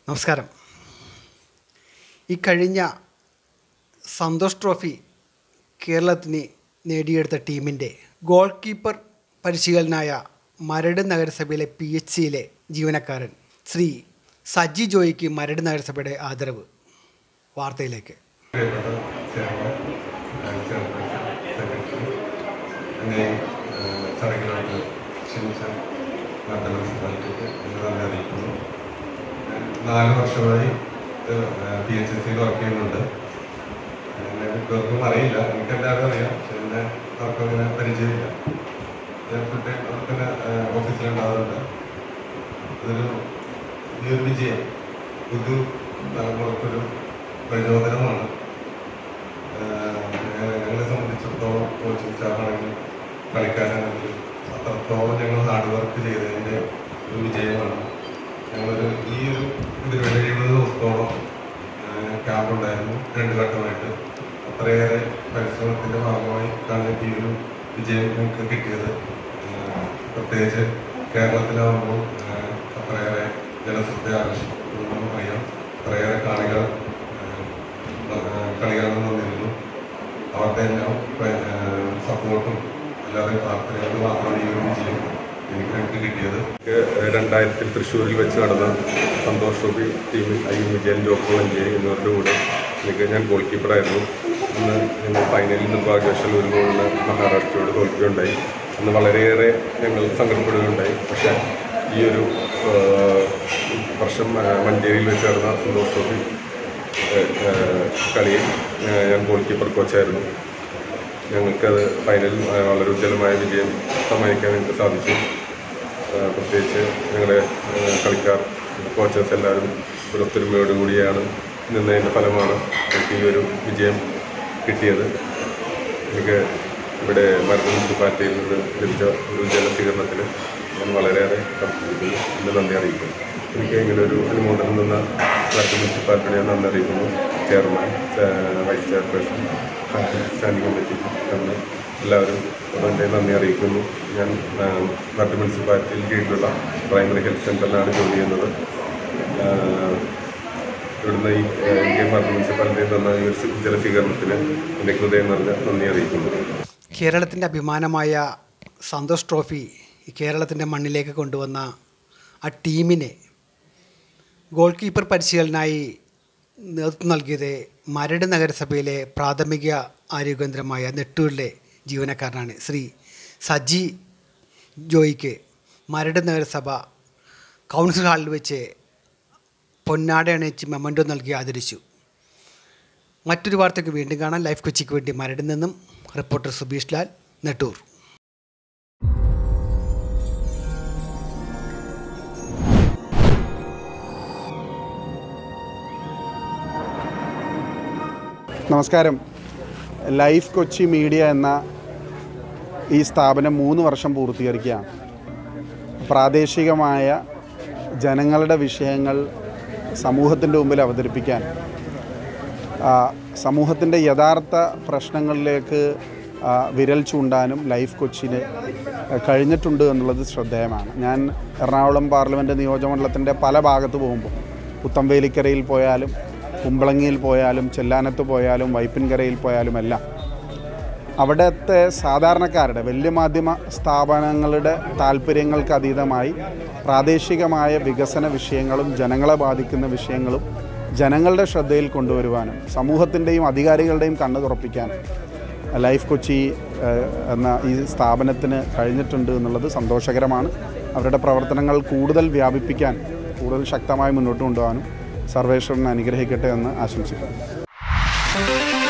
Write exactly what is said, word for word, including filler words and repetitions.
നമസ്കാരം. ഈ കഴിഞ്ഞ സന്തോഷ് ട്രോഫി കേരളത്തിന് നേടിയെടുത്ത ടീമിൻ്റെ ഗോൾ കീപ്പർ പരിശീലകനായ മരട് നഗരസഭയിലെ പി എച്ച് സിയിലെ ജീവനക്കാരൻ ശ്രീ സജി ജോയിക്ക് മരട് നഗരസഭയുടെ ആദരവ്. വാർത്തയിലേക്ക്. നാല് വർഷമായി പി എച്ച് എസ് സിയിൽ വർക്ക് ചെയ്യുന്നുണ്ട്. ഇവർക്കും അറിയില്ല, എനിക്കെല്ലാവരും അറിയാം, പക്ഷെ എന്നെ അവർക്കും അങ്ങനെ പരിചയമില്ല. ഞാൻ ഫുൾ ടൈം അവർക്കെന്നെ ഓഫീസിലുണ്ടാവാറുണ്ട്. അതൊരു ഈ ഒരു വിജയം പുതു തലമുറക്കൊരു പ്രചോദനമാണ്. ഞങ്ങളെ സംബന്ധിച്ചിടത്തോളം കോച്ചിങ് സ്റ്റാഫാണെങ്കിലും കളിക്കാരാണെങ്കിലും അത്രത്തോളം ഞങ്ങൾ ഹാർഡ് വർക്ക് ചെയ്തതിൻ്റെ ഒരു വിജയമാണ്. ഞങ്ങളൊരു ഈ ഒരു ഇതിന് വേണ്ടി എഴുപത് ദിവസത്തോളം ക്യാമ്പുണ്ടായിരുന്നു, രണ്ട് ഘട്ടമായിട്ട്. അത്രയേറെ പരിശ്രമത്തിൻ്റെ ഭാഗമായി ഞങ്ങൾക്ക് ഈ ഒരു വിജയം ഞങ്ങൾക്ക് കിട്ടിയത്. പ്രത്യേകിച്ച് കേരളത്തിലാവുമ്പോൾ അത്രയേറെ ജനശ്രദ്ധ ആകർഷിക്കുന്നു അറിയാം. അത്രയേറെ കാണികൾ കളികളിൽ വന്നിരുന്നു. അവരുടെ എല്ലാം സപ്പോർട്ടും എല്ലാവരെയും പ്രാർത്ഥനയോട് മാത്രമാണ് ഈ ഒരു വിജയം എനിക്ക് ഞങ്ങൾക്ക് കിട്ടിയത്. രണ്ടായിരത്തിൽ തൃശ്ശൂരിൽ വെച്ച് നടന്ന സന്തോഷ് ട്രോഫി ടീമിൽ ഐ വിജയൻ ജോക്കോ മഞ്ചേരി എന്നിവരുടെ കൂടെ എനിക്ക് ഞാൻ ഗോൾ കീപ്പറായിരുന്നു. അന്ന് ഞങ്ങൾ ഫൈനലിൽ നിർഭാഗ്യവശാൽ ഒരു ഗോളിന് മഹാരാഷ്ട്രയോട് തോൽക്കുകയുണ്ടായി. അന്ന് വളരെയേറെ ഞങ്ങൾ സങ്കടപ്പെടുകയുണ്ടായി. പക്ഷേ ഈ ഒരു വർഷം മഞ്ചേരിയിൽ വെച്ച് നടന്ന സന്തോഷ് ട്രോഫി കളിയിൽ ഞാൻ ഗോൾ കീപ്പർ കോച്ചായിരുന്നു. ഞങ്ങൾക്കത് ഫൈനലിൽ വളരെ ഉജ്ജ്വലമായ വിജയം സമ്മാനിക്കാൻ വേണ്ടി സാധിച്ചു. പ്രത്യേകിച്ച് ഞങ്ങളുടെ കളിക്കാർ, കോച്ചേഴ്സ് എല്ലാവരും ഒരു ഒത്തൊരുമയോടുകൂടിയാണ് നിന്നതിൻ്റെ ഫലമാണ് എനിക്ക് ഈ ഒരു വിജയം കിട്ടിയത്. എനിക്ക് ഇവിടെ മരട് മുനിസിപ്പാലിറ്റിയിൽ നിന്ന് ലഭിച്ച ഒരു ജലസ്വീകരണത്തിൽ ഞാൻ വളരെയേറെ കർഷിക്കുന്നു, എൻ്റെ നന്ദി അറിയിക്കുന്നു. എനിക്ക് ഇങ്ങനെ ഒരു അനുമോദനം നിന്ന മരട് മുനിസിപ്പാലിറ്റിയെ ഞാൻ നന്ദി അറിയിക്കുന്നു. Chairman, vice chairperson, standing committee അങ്ങനെ എല്ലാവരും അതിൻ്റെ നന്ദി അറിയിക്കുന്നു. ഞാൻ മരട് മുനിസിപ്പാലിറ്റിയിൽ കീഴിലുള്ള പ്രൈമറി ഹെൽത്ത് സെൻ്ററിലാണ് ജോലി ചെയ്യുന്നത്. ഇവിടുന്ന് ഈ ഇന്ത്യൻ മരട് മുനിസിപ്പാലിറ്റിയിൽ തന്ന ഈ ഒരു ജലസ്വീകരണത്തിന് എൻ്റെ ഹൃദയം നിറഞ്ഞ നന്ദി അറിയിക്കുന്നു. കേരളത്തിൻ്റെ അഭിമാനമായ സന്തോഷ് ട്രോഫി കേരളത്തിൻ്റെ മണ്ണിലേക്ക് കൊണ്ടുവന്ന ആ ടീമിനെ ഗോൾ കീപ്പർ പരിശീലനായി നേതൃത്വം നൽകിയത് മരട് നഗരസഭയിലെ പ്രാഥമിക ആരോഗ്യകേന്ദ്രമായ നെട്ടൂരിലെ ജീവനക്കാരനാണ് ശ്രീ സജി ജോയിക്ക് മരട് നഗരസഭ കൗൺസിൽ ഹാളിൽ വെച്ച് പൊന്നാട അണിയിച്ച് മെമൻറ്റോ നൽകി ആദരിച്ചു. മറ്റൊരു വാർത്തയ്ക്ക് വീണ്ടും കാണാൻ. ലൈഫ് കൊച്ചിക്ക് വേണ്ടി മരടിൽ നിന്നും റിപ്പോർട്ടർ സുബീഷ് ലാൽ, നെട്ടൂർ. നമസ്കാരം. ലൈഫ് കൊച്ചി മീഡിയ എന്ന ഈ സ്ഥാപനം മൂന്ന് വർഷം പൂർത്തീകരിക്കുകയാണ്. പ്രാദേശികമായ ജനങ്ങളുടെ വിഷയങ്ങൾ സമൂഹത്തിൻ്റെ മുമ്പിൽ അവതരിപ്പിക്കാൻ, സമൂഹത്തിൻ്റെ യഥാർത്ഥ പ്രശ്നങ്ങളിലേക്ക് വിരൽ ചൂണ്ടാനും ലൈഫ് കൊച്ചിന് കഴിഞ്ഞിട്ടുണ്ട് എന്നുള്ളത് ശ്രദ്ധേയമാണ്. ഞാൻ എറണാകുളം പാർലമെൻറ്റ് നിയോജകമണ്ഡലത്തിൻ്റെ പല ഭാഗത്ത് പോകുമ്പോൾ, പുത്തംവേലിക്കരയിൽ പോയാലും കുമ്പളങ്ങിയിൽ പോയാലും ചെല്ലാനത്ത് പോയാലും വൈപ്പിൻകരയിൽ പോയാലും എല്ലാം അവിടുത്തെ സാധാരണക്കാരുടെ, വലിയ മാധ്യമ സ്ഥാപനങ്ങളുടെ താല്പര്യങ്ങൾക്ക് അതീതമായി പ്രാദേശികമായ വികസന വിഷയങ്ങളും ജനങ്ങളെ ബാധിക്കുന്ന വിഷയങ്ങളും ജനങ്ങളുടെ ശ്രദ്ധയിൽ കൊണ്ടുവരുവാനും സമൂഹത്തിൻ്റെയും അധികാരികളുടെയും കണ്ണ് തുറപ്പിക്കാനും ലൈഫ് കൊച്ചി എന്ന ഈ സ്ഥാപനത്തിന് കഴിഞ്ഞിട്ടുണ്ട് എന്നുള്ളത് സന്തോഷകരമാണ്. അവരുടെ പ്രവർത്തനങ്ങൾ കൂടുതൽ വ്യാപിപ്പിക്കാൻ, കൂടുതൽ ശക്തമായി മുന്നോട്ട് കൊണ്ടുപോകാനും സർവേശ്വരൻ അനുഗ്രഹിക്കട്ടെ എന്ന് ആശംസിക്കുന്നു.